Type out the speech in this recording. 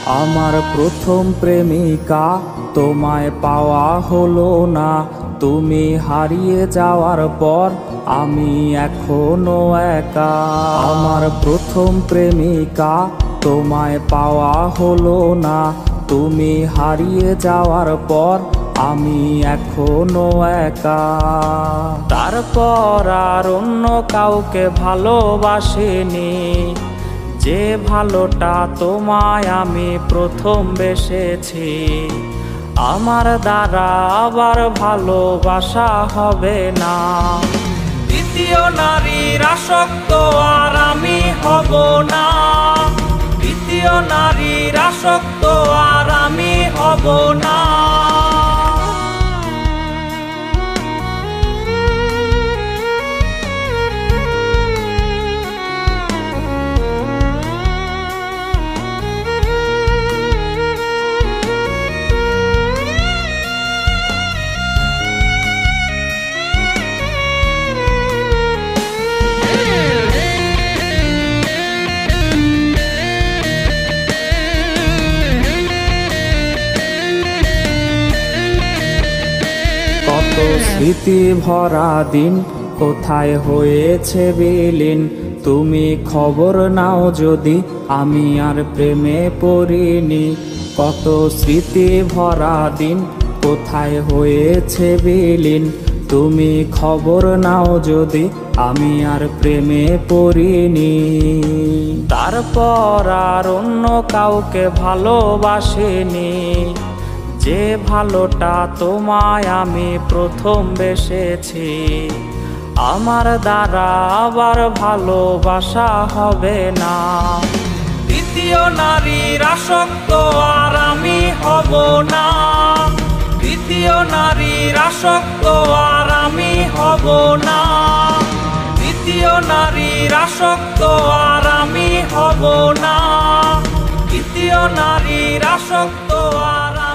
আমার প্রথম প্রেমিকা তোমায় পাওয়া হলো না। তুমি হারিয়ে যাওয়ার পর আমি এখনো একা। আমার প্রথম প্রেমিকা তোমায় পাওয়া হলো না। তুমি হারিয়ে যাওয়ার পর আমি এখনো একা। তারপর আর অন্য কাউকে ভালোবাসিনি, যে ভালোটা তোমায় আমি প্রথম বেসেছি। আমার দ্বারা আবার ভালোবাসা হবে না। দ্বিতীয় নারীর আসক্ত আর আমি হব না। দ্বিতীয় নারীর আসক্ত আর আমি হব না। কত স্মৃতি ভরা দিন কোথায় হয়েছে বিলীন। তুমি খবর নাও যদি আমি আর প্রেমে পড়িনি। কত স্মৃতি ভরা দিন কোথায় হয়েছে বিলীন। তুমি খবর নাও যদি আমি আর প্রেমে পড়িনি। তারপর আর অন্য কাউকে ভালোবাসিনি, যে ভালোটা তোমায় আমি প্রথম বেসেছি। আমার দ্বারা আবার ভালোবাসা হবে না। দ্বিতীয় নারীর আসক্ত আর আমি হব না। দ্বিতীয় নারীর আসক্ত আর আমি হব না। দ্বিতীয় নারীর আসক্ত আর আমি হব না। দ্বিতীয় নারীর আসক্ত আর